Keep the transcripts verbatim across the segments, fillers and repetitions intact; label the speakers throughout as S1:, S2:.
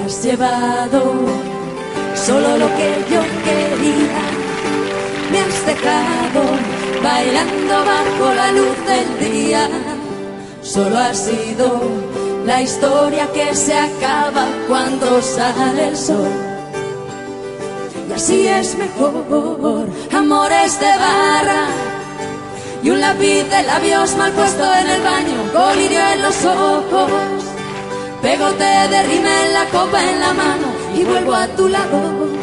S1: has llevado solo lo que yo quería. Me has dejado bailando bajo la luz del día. Solo ha sido la historia que se acaba cuando sale el sol. Y así es mejor, amores de barra y un lápiz de labios mal puesto en el baño, colirio en los ojos, pegote de rímel, la copa en la mano y vuelvo a tu lado.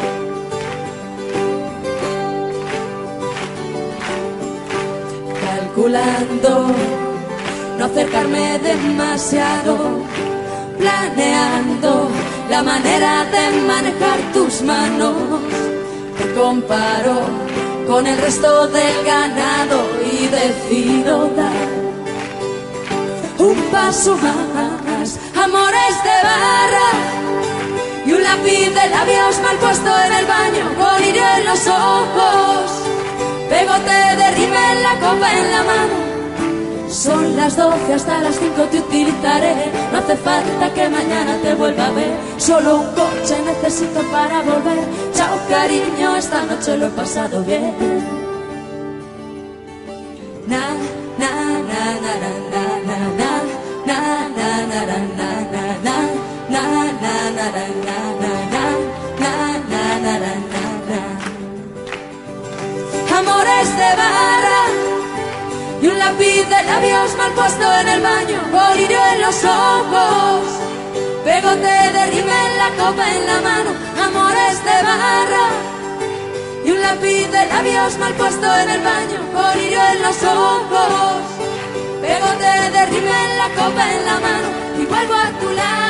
S1: Calculando no acercarme demasiado, planeando la manera de manejar tus manos. Te comparo con el resto del ganado y decido dar un paso más. Amores de barra y un lápiz de labios mal puesto en el baño, colirio en los ojos, pegote de rímel, la copa en la mano. Son las doce, hasta las cinco te utilizaré. No hace falta que mañana te vuelva a ver. Solo un coche necesito para volver. Chao cariño, esta noche lo he pasado bien. Na, na, na, na, na, na, na, na, na, na, na, na, na, na, na, na, na, na, na. Amores de barra y un lápiz de labios mal puesto en el baño, colirio en los ojos, pegote de rímel, la copa en la mano. Amores de barra y un lápiz de labios mal puesto en el baño, colirio en los ojos, pegote de rímel, la copa en la mano y vuelvo a tu lado.